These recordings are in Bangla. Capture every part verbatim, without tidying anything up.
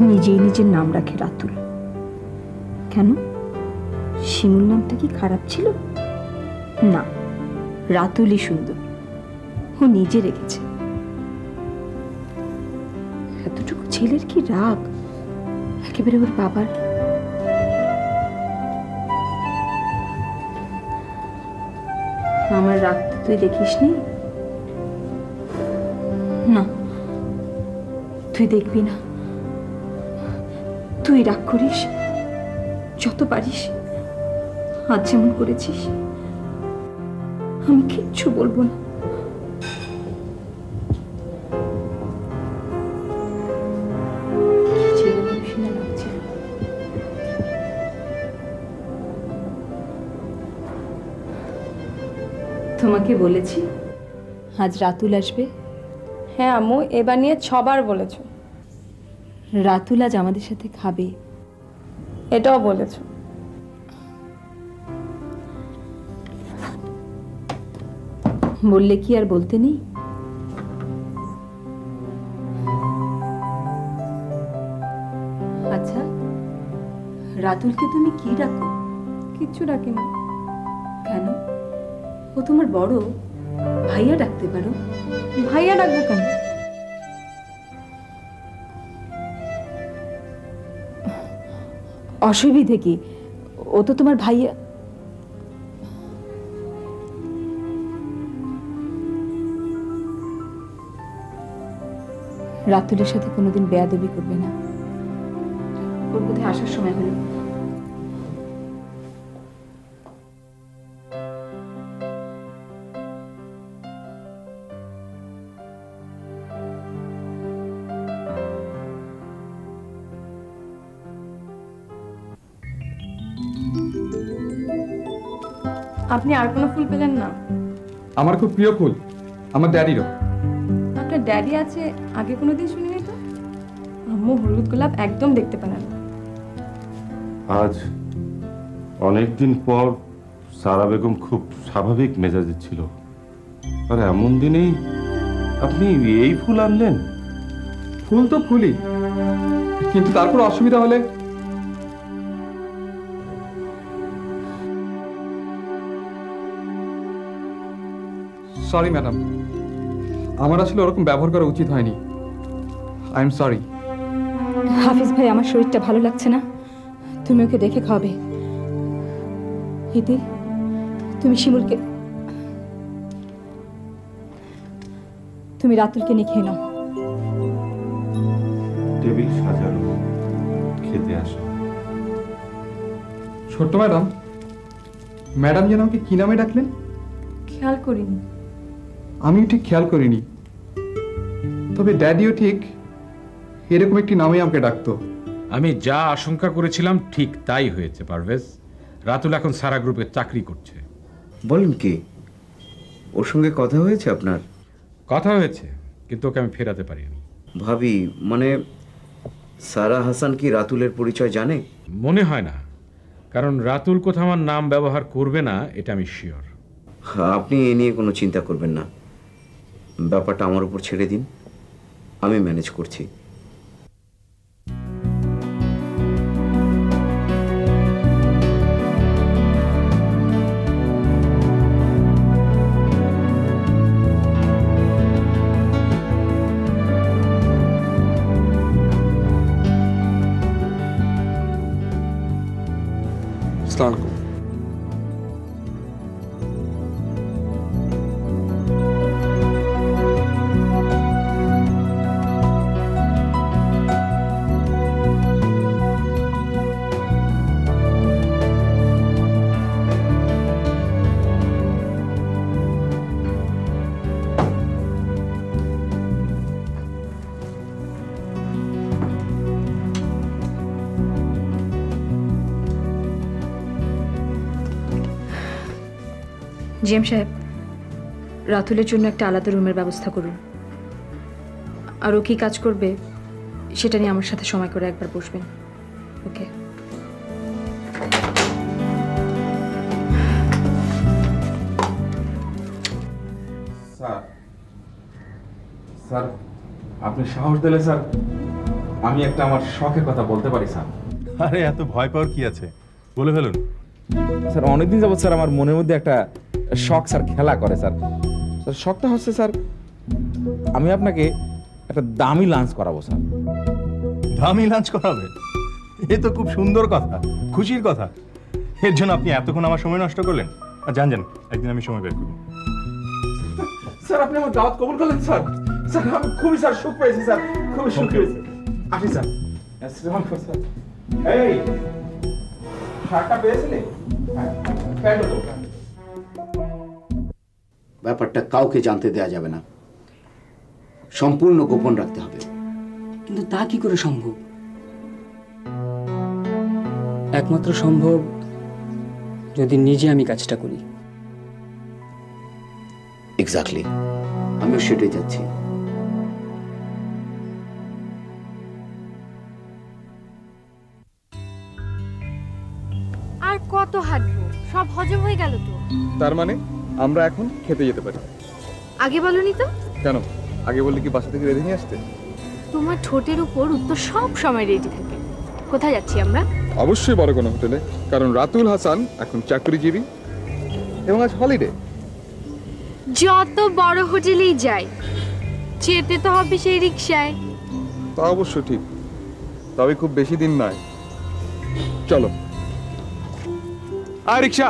নিজেই নিজের নাম রাখে রাতুল। কেন, শিমুল নামটা কি খারাপ ছিল? না, রাতুলই সুন্দর, ও নিজে রেখেছে। এতটুকু ছেলের কি রাগ, একেবারে ওর বাবার। আমার রাগ তুই দেখিসনি? না, তুই দেখবি না। তুই রাগ করিস যত পারিস, আজ যেমন করেছিস। আমি কিচ্ছু বলবো না। তোমাকে বলেছি আজ রাতুল আসবে? হ্যাঁ আম্মু, এবার নিয়ে ছবার বলেছো। রাতুল আজ আমাদের সাথে খাবে, এটাও বলেছো। বললে কি আর বলতে নেই? আচ্ছা, রাতুলকে তুমি কি ডাকো? কিচ্ছু ডাকি না। কেন? ও তোমার বড়, ভাইয়া ডাকতে পারো। ভাইয়া ডাকবো কেন? অসুবিধে কি? ও তো তোমার ভাইয়া। রাতুলের সাথে কোনোদিন বেয়াদবি করবে না। ওর বোধহয় আসার সময় হলো। আপনি আর কোনো ফুল পেলেন না? আমার খুব প্রিয় ফুল, আমার ড্যাডিরও। আপনার ড্যাডি আছে, আগে কোনোদিন শুনিনি তো। আম্মু হলুদ গোলাপ একদম দেখতে পারেন না। আজ অনেকদিন পর সারা বেগম খুব স্বাভাবিক মেজাজে ছিল, আর এমন দিনেই আপনি এই ফুল আনলেন? ফুল তো ফুলই, কিন্তু তারপর অসুবিধা হলে। সরি ম্যাডাম, আমার আসলে ওরকম ব্যবহার করা উচিত হয়নি। I am sorry. হাফিজ ভাই, আমার শরীরটা ভালো লাগছে না, তুমি ওকে দেখে খাওয়াবে। ইতি, তুমি শিমুলকে, তুমি রাতুলকে নিয়ে খেয়ে নাও। টেবিল সাজানো, খেতে আসো। ছোট্ট ম্যাডাম, ম্যাডাম যেন আমাকে কি নামে ডাকলেন? খেয়াল করিনি। আমিও ঠিক খেয়াল করিনি, তবে ড্যাডিও ঠিক এরকম একটি নামে আমাকে ডাকতো। আমি যা আশঙ্কা করেছিলাম ঠিক তাই হয়েছে পারভেজ। রাতুল এখন সারা গ্রুপে চাকরি করছে। বলেন কি? ওর সঙ্গে কথা হয়েছে আপনার? কথা হয়েছে, কিন্তু ওকে আমি ফেরাতে পারিনি। ভাবি, মানে সারা হাসান কি রাতুলের পরিচয় জানে? মনে হয় না, কারণ রাতুল কোথাও আমার নাম ব্যবহার করবে না, এটা আমি শিওর। আপনি এ নিয়ে কোনো চিন্তা করবেন না, ব্যাপারটা আমার উপর ছেড়ে দিন, আমি ম্যানেজ করছি। আসসালামু আলাইকুম। জিএম সাহেব, রাতুলের জন্য একটা আলাদা রুমের ব্যবস্থা করুন। আর ও কি কাজ করবে সেটা নিয়ে আমার সাথে সময় করে একবার বসবেন। ওকে? স্যার, স্যার আপনি সাহস দিলে স্যার। আমি একটা আমার শখের কথা বলতে পারি স্যার। আরে এত ভয় পাওয়ার কি আছে, বলে ফেলুন। স্যার অনেকদিন যাবত স্যার আমার মনের মধ্যে একটা শখ স্যার খেলা করে স্যার। স্যার শখটা হচ্ছে স্যার, আমি আপনাকে একটা দামি লাঞ্চ করাবো স্যার। দামি লাঞ্চ করাবে? এ তো খুব সুন্দর কথা, খুশির কথা। এর জন্য আপনি এতক্ষণ আমার সময় নষ্ট করলেন। আর জান জান একদিন আমি সময় বের করব। স্যার আপনি আমার দাওয়াত কবুল করলেন স্যার। স্যার আমি খুবই স্যার সুখ পেয়েছি স্যার, খুবই সুখ পেয়েছি। আসি স্যার। আসসালামু আলাইকুম স্যার। এই শার্টটা পেয়েছিলে? হ্যাঁ, প্যান্ট তো। ব্যাপারটা কাউকে জানতে দেয়া যাবে না, সম্পূর্ণ গোপন রাখতে হবে। কিন্তু তা কি করে সম্ভব? একমাত্র সম্ভব যদি নিজে আমি কাজটা করি। এক্স্যাক্টলি, আমিও সেটাই চাচ্ছি। আর কত হাঁটবো? সব হজম হয়ে গেল তো। তার মানে আমরা এখন খেতে যেতে পারি। আগে বলনি তো? কেন? আগে বললে কি বাসা থেকে রেডি নিয়ে আসতে? তোমার ঠোঁটের উপর উত্তর সব সময় রেডি থাকে। কোথায় যাচ্ছি আমরা? অবশ্যই বড় কোনো হোটেলে, কারণ রাতুল হাসান এখন চাকরিজীবী এবং আজ হলিডে। যত বড় হোটেলেই যাই, যেতে তো হবে সেই রিক্সায়। তা অবশ্য ঠিক, তবে খুব বেশি দিন নয়। চলো। আয় রিক্সা।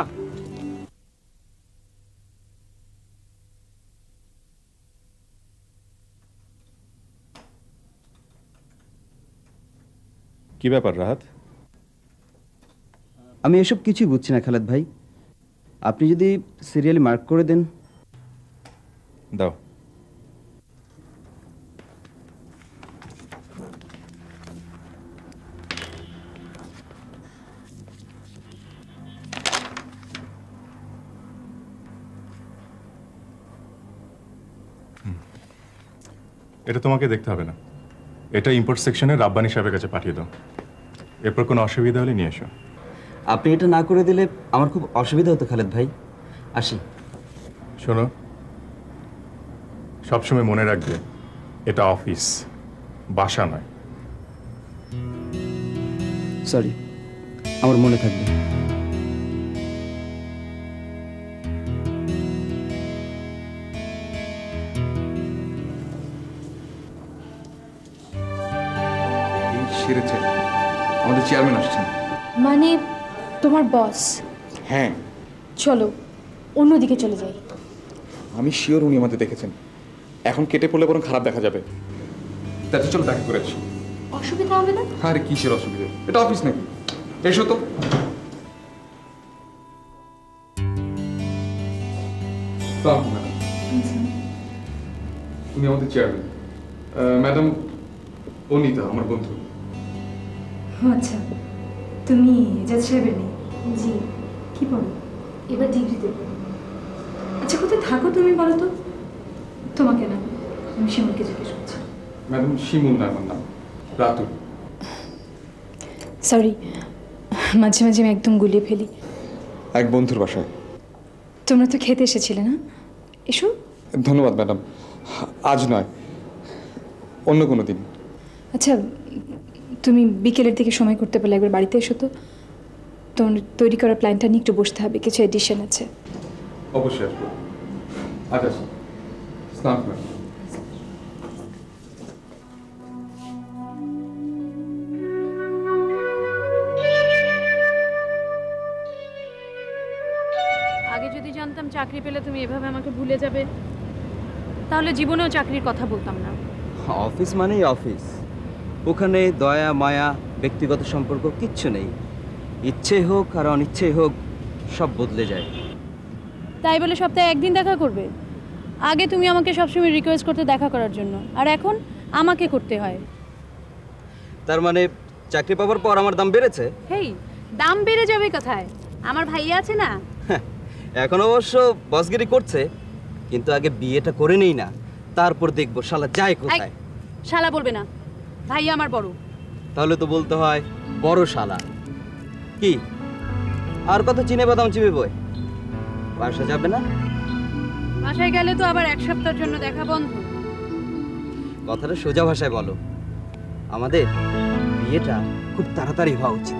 কি ব্যাপার রাহাত? আমি এসব কিছুই বুঝছি না খালেদ ভাই, আপনি যদি সিরিয়ালি মার্ক করে দেন। দাও। এটা তোমাকে দেখতে হবে না, এটা ইম্পোর্ট সেকশনে রাব্বানি সাহেবের কাছে পাঠিয়ে দাও। এরপর কোনো অসুবিধা হলে নিয়ে এসো। আপনি এটা না করে দিলে আমার খুব অসুবিধা হতো খালেদ ভাই। আসি। শোনো, সবসময় মনে রাখবে এটা অফিস, বাসা নয়। সরি, আমার মনে থাকবে। সেরেছে, আমাদের চেয়ারম্যান আসছেন। মানে তোমার বস? হ্যাঁ। চলো অন্যদিকে চলে যাই। আমি শিওর উনি আমাদের দেখেছেন, এখন কেটে পড়লে বরং খারাপ দেখা যাবে। তাতে চলো দেখা করে আসি। অসুবিধা হবে না? আরে কিসের অসুবিধা, এটা অফিস নাকি? এসো তো। উনি আমাদের চেয়ারম্যান, ম্যাডাম অনিতা, আমার বন্ধু। আচ্ছা, তুমি এজাজ সাহেবের নেই? জি। কি পড়ো? এবার ডিগ্রি দেবো। আচ্ছা কোথায় থাকো তুমি বলো তো? তোমাকে না, আমি শিমুলকে জিজ্ঞেস করছি। ম্যাডাম শিমুল না, আমার নাম রাতুল। সরি, মাঝে মাঝে আমি একদম গুলিয়ে ফেলি। এক বন্ধুর বাসায়। তোমরা তো খেতে এসেছিলে না? এসো। ধন্যবাদ ম্যাডাম, আজ নয়, অন্য কোনো দিন। আচ্ছা তুমি বিকেলের দিকে সময় করতে পারলে একবার বাড়িতে এসো তো। তোমার তৈরি করা প্ল্যানটা নিয়ে একটু বসতে হবে, কিছু এডিশন আছে। অবশ্যই আসবো। আচ্ছা, স্নান করে। আগে যদি জানতাম চাকরি পেলে তুমি এভাবে আমাকে ভুলে যাবে, তাহলে জীবনেও চাকরির কথা বলতাম না। অফিস মানেই অফিস, ওখানে দয়া মায়া ব্যক্তিগত সম্পর্ক কিচ্ছু নেই। ইচ্ছে হোক আর অনিচ্ছে হোক সব বদলে যায়। তাই বলে সপ্তাহে একদিন দেখা করবে? আগে তুমি আমাকে সবসময় রিকোয়েস্ট করতে দেখা করার জন্য, আর এখন আমাকে করতে হয়। তার মানে চাকরি পাওয়ার পর আমার দাম বেড়েছে? হেই, দাম বেড়ে যাবে কোথায়? আমার ভাইয়া আছে না। এখন অবশ্য বসগিরি করছে, কিন্তু আগে বিয়েটা করে নেই না, তারপর দেখবো শালা যায় কোথায়। শালা বলবে না, ভাইয়া আমার বড়। তাহলে তো বলতে হয় বড় শালা। কি আর কত চিনে বাদাম চিবে বই? বাসা যাবে না? বাসায় গেলে তো আবার এক সপ্তাহের জন্য দেখা বন্ধ। কথাটা সোজা ভাষায় বলো। আমাদের বিয়েটা খুব তাড়াতাড়ি হওয়া উচিত।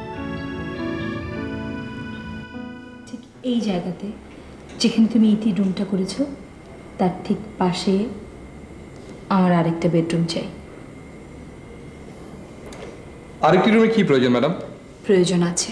ঠিক এই জায়গাতে যেখানে তুমি ইতি রুমটা করেছো তার ঠিক পাশে আমার আরেকটা বেডরুম চাই। আরেকটি রুমে কি প্রয়োজন ম্যাডাম? প্রয়োজন আছে।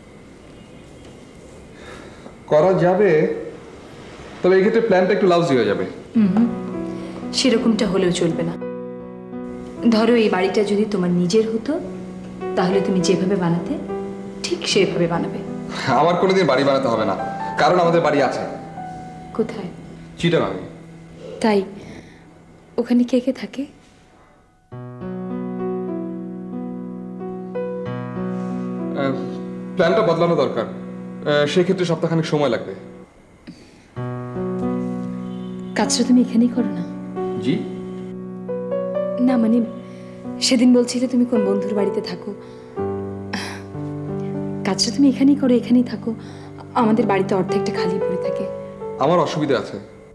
করা যাবে, তবে এই ক্ষেত্রে প্ল্যানটা একটু লাউজি হয়ে যাবে। হুম, সেরকমটা হলেও চলবে না। ধরো এই বাড়িটা যদি তোমার নিজের হতো তাহলে তুমি যেভাবে বানাতে ঠিক সেভাবে বানাবে। আমার কোনোদিন বাড়ি বানাতে হবে না, কারণ আমাদের বাড়ি আছে। কোথায়? চিটাগাঙে। তাই ওখানে কে কে থাকে? প্ল্যানটা বদলানো দরকার, সেক্ষেত্রে সপ্তাহখানেক সময় লাগবে। কাজটা তুমি এখানেই করো না? জি না, মানে সেদিন বলছিলে তুমি কোন বন্ধুর বাড়িতে থাকো। কাজটা তুমি এখানেই করো, এখানেই থাকো। আমাদের বাড়িতে অর্ধেকটা খালি পড়ে থাকে। আমার অসুবিধা আছে।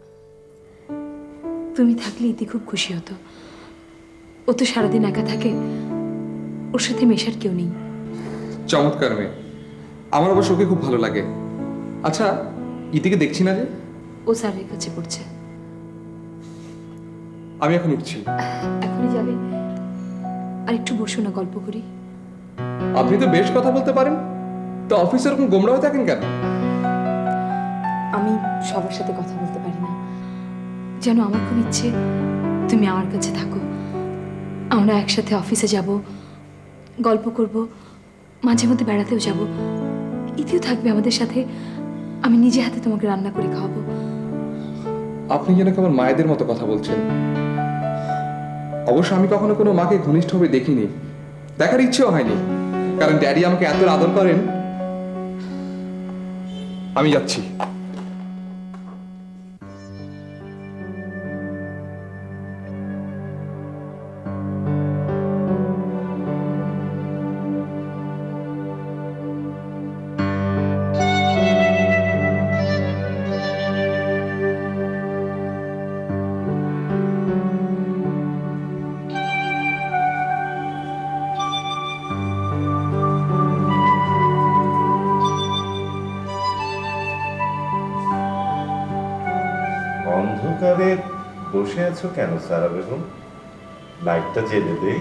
তুমি থাকলে ইতি খুব খুশি হতো। ও তো সারাদিন একা থাকে, ওর সাথে মেশার কেউ নেই। চমৎকার মেয়ে, আমার অবশ্য ওকে খুব ভালো লাগে। আচ্ছা, ইতিকে দেখছি না যে? ও স্যারের কাছে পড়ছে। আমি এখন উঠছি। এখনই যাবে? আর একটু বসো না, গল্প করি। আপনি তো বেশ কথা বলতে পারেন, তো অফিসে এরকম গোমরা হয়ে থাকেন কেন? আমি সবার সাথে কথা বলতে পারি না, যেন আমার খুব ইচ্ছে তুমি আমার কাছে থাকো। আমরা একসাথে অফিসে যাব, গল্প করব, মাঝে মধ্যে বেড়াতেও যাব। ইতিও থাকবে আমাদের সাথে। আমি নিজে হাতে তোমাকে রান্না করে খাওয়াবো। আপনি যেন কেমন মায়েদের মতো কথা বলছেন। অবশ্য আমি কখনো কোনো মাকে ঘনিষ্ঠভাবে দেখিনি, দেখার ইচ্ছেও হয়নি, কারণ ড্যাডি আমাকে এত আদর করেন। আমি যাচ্ছি। অন্ধকারে বসে আছো কেন সারা বেগম? লাইটটা জ্বেলে দেই?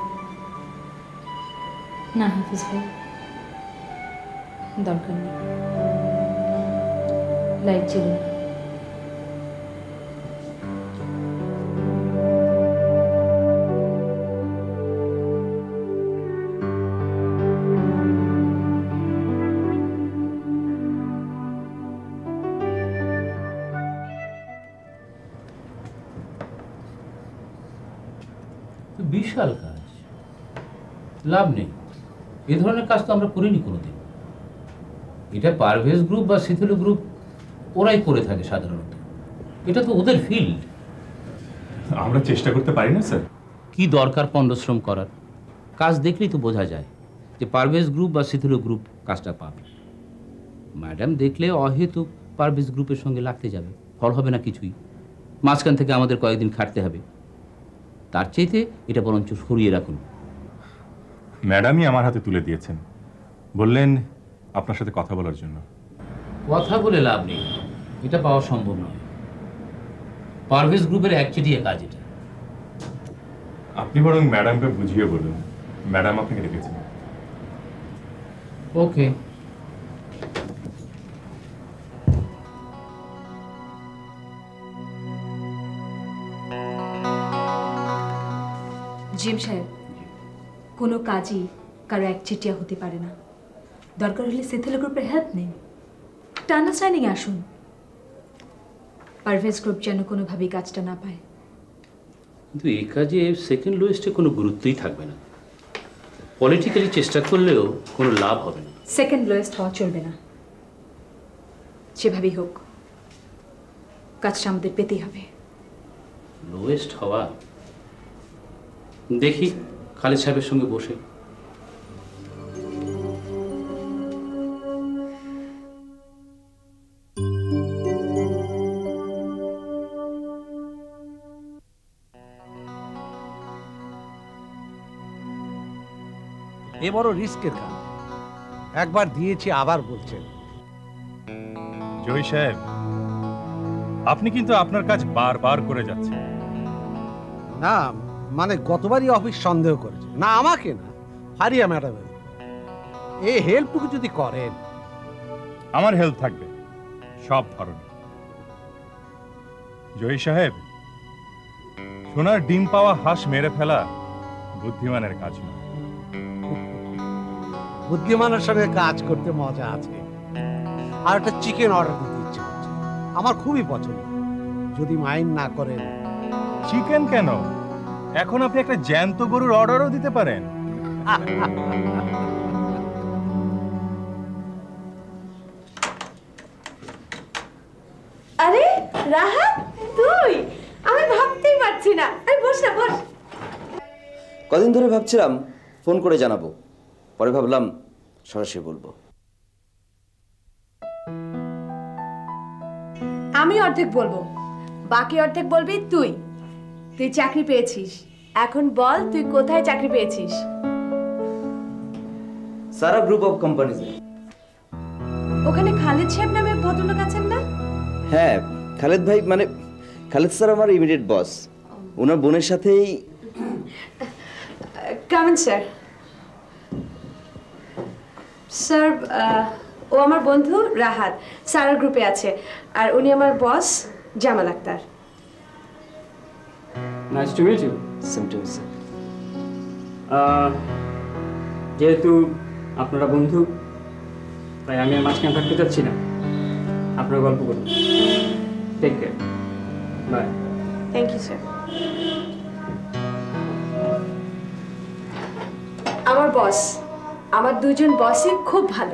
না হাফিজ ভাই, দরকার নেই, লাইট জ্বেলো না। বিশাল কাজ, লাভ নেই। এ ধরনের কাজ তো আমরা করিনি কোনোদিন। এটা পারভেজ গ্রুপ বা শিথিল গ্রুপ ওরাই করে থাকে সাধারণত। এটা তো ওদের ফিল্ড। আমরা চেষ্টা করতে পারি না স্যার? কি দরকার পণ্ডশ্রম করার? কাজ দেখলেই তো বোঝা যায় যে পারভেজ গ্রুপ বা শিথিল গ্রুপ কাজটা পাবে। ম্যাডাম দেখলে অহেতুক পারভেজ গ্রুপের সঙ্গে লাগতে যাবে, ফল হবে না কিছুই। মাঝখান থেকে আমাদের কয়েকদিন খাটতে হবে। তার চাইতে এটা বরঞ্চ সরিয়ে রাখুন। ম্যাডামই আমার হাতে তুলে দিয়েছেন, বললেন আপনার সাথে কথা বলার জন্য। কথা বলে লাভ নেই, এটা পাওয়া সম্ভব নয়। পারভেজ গ্রুপের একচেটিয়া কাজ এটা। আপনি বরং ম্যাডামকে বুঝিয়ে বলুন, ম্যাডাম আপনাকে রেখেছেন। ওকে। জিম সাহেব, কোনো কাজই কারো একচেটিয়া হতে পারে না। দরকার হলে সেথেল গ্রুপের হেল্প নিন, একটা আন্ডারস্ট্যান্ডিং আসুন। পারভেজ গ্রুপ যেন কোনোভাবেই কাজটা না পায়। কিন্তু এই কাজে সেকেন্ড লোয়েস্টে কোনো গুরুত্বই থাকবে না। পলিটিক্যালি চেষ্টা করলেও কোনো লাভ হবে না। সেকেন্ড লোয়েস্ট হওয়া চলবে না, যেভাবেই হোক কাজটা আমাদের পেতেই হবে। লোয়েস্ট হওয়া? দেখি খালিদ সাহেবের সঙ্গে বসে। এ বড় রিস্কের কাজ। একবার দিয়েছি আবার বলছেন। জয় সাহেব, আপনি কিন্তু আপনার কাজ বারবার করে যাচ্ছেন। না মানে গতবারই অফিস সন্দেহ করেছে, না আমাকে না, ফারিয়া ম্যাডাম। এই হেল্পটুকু যদি করেন। আমার হেল্প থাকবে সব ধরনের। জয় সাহেব, সোনার ডিম পাওয়া হাঁস মেরে ফেলা বুদ্ধিমানের কাজ নয়। বুদ্ধিমানের সঙ্গে কাজ করতে মজা আছে। আর একটা চিকেন অর্ডার দিতে ইচ্ছে করছে, আমার খুবই পছন্দ, যদি মাইন্ড না করেন। চিকেন কেন, এখন আপনি একটা জ্যান্ত গরুর অর্ডারও দিতে পারেন। আরে রাহাত, তুই? আমি ভাবতেই পারছি না। আরে বস না, বস। কদিন ধরে ভাবছিলাম ফোন করে জানাবো, পরে ভাবলাম সরাসরি বলবো। আমি অর্ধেক বলবো, বাকি অর্ধেক বলবি তুই। তুই চাকরি পেয়েছিস, এখন বল তুই কোথায় চাকরি পেয়েছিস? Sara group of companies. ওখানে খালিদ সাহেব নামে এক ভদ্রলোক আছেন না? হ্যাঁ, খালেদ ভাই মানে খালেদ স্যার আমার ইমিডিয়েট বস। ওনার বোনের সাথেই। Come in sir. স্যার, ও আমার বন্ধু রাহাত, সারা গ্রুপে আছে, আর উনি আমার boss Jamal Akhtar. Nice to meet you. Same too sir. যেহেতু আপনারা বন্ধু, তাই আমি আর মাঝখানে থাকতে চাচ্ছি না। আপনারা গল্প করুন। Take care, bye. Thank you sir. আমার বস, আমার দুজন বসই খুব ভালো।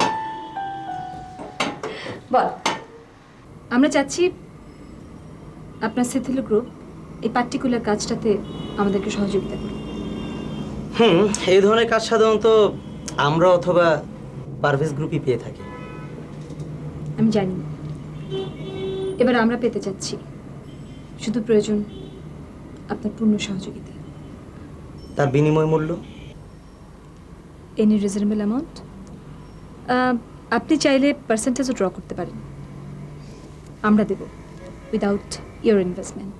বল। আমরা চাচ্ছি আপনার সেথিলো গ্রুপ এই পার্টিকুলার কাজটাতে আমাদেরকে সহযোগিতা করুন। হুম, এই ধরনের কাজ সাধারণত আমরা অথবা পারভেজ গ্রুপই পেয়ে থাকি। আমি জানি, এবার আমরা পেতে চাচ্ছি। শুধু প্রয়োজন আপনার পূর্ণ সহযোগিতা। তার বিনিময় মূল্য? Any reasonable amount. আপনি চাইলে পার্সেন্টেজও ড্র করতে পারেন, আমরা দেব without your investment.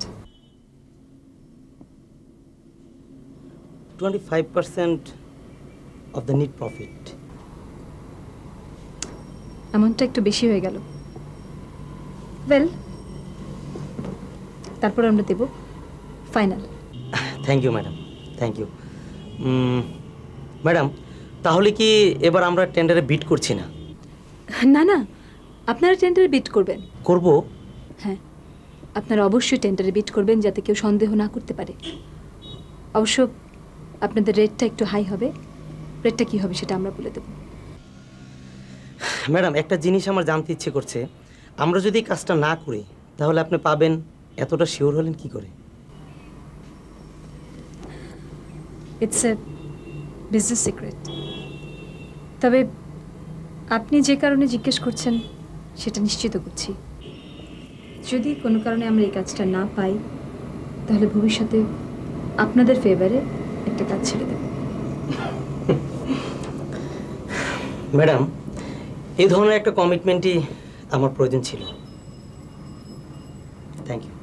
Twenty five percent of the net profit. অ্যামাউন্টটা একটু বেশি হয়ে গেল। ওয়েল, তারপর আমরা দেব final. Thank you madam, thank you madam. তাহলে কি এবার আমরা টেন্ডারে বিট করছি না? না না, আপনারা টেন্ডারে বিট করবেন। করব? হ্যাঁ, আপনারা অবশ্যই টেন্ডারে বিট করবেন, যাতে কেউ সন্দেহ না করতে পারে। অবশ্য আপনাদের রেটটা একটু হাই হবে। রেটটা কি হবে সেটা আমরা বলে দেব। ম্যাডাম, একটা জিনিস আমার জানতে ইচ্ছে করছে, আমরা যদি কাজটা না করি তাহলে আপনি পাবেন, এতটা শিওর হলেন কি করে? It's a business secret. তবে আপনি যে কারণে জিজ্ঞেস করছেন সেটা নিশ্চিত করছি, যদি কোনো কারণে আমরা এই কাজটা না পাই তাহলে ভবিষ্যতে আপনাদের ফেভারে একটা কাজ ছেড়ে দেব। ম্যাডাম, এই ধরনের একটা কমিটমেন্টই আমার প্রয়োজন ছিল। Thank you.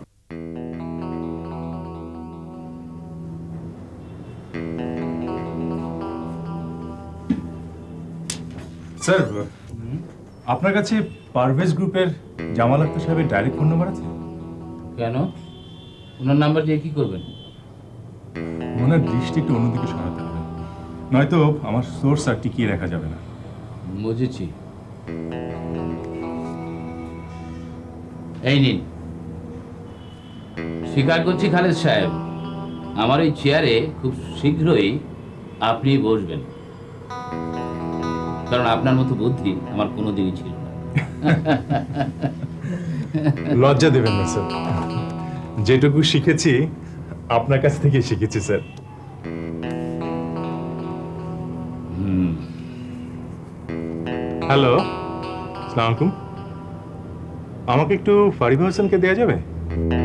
স্যার, আপনার কাছে পারভেজ গ্রুপের জামাল আক্তার সাহেবের ডাইরেক্ট ফোন নাম্বার আছে? কেন, ওনার নাম্বার দিয়ে কি করবেন? ওনার দৃষ্টি একটু অন্যদিকে সরাতে হবে, নয়তো আমার সোর্স আর টিকিয়ে রাখা যাবে না। বুঝেছি। এই নিন। স্বীকার করছি খালেদ সাহেব, আমার এই চেয়ারে খুব শীঘ্রই আপনি বসবেন, কারণ আপনার মতো বুদ্ধি আমার কোনোদিনই ছিল না। লজ্জা দেবেন না স্যার, যেটুকু শিখেছি আপনার কাছ থেকে শিখেছি স্যার। হ্যালো, আসসালামু আলাইকুম। আমাকে একটু ফারিবা হোসেনকে দেওয়া যাবে?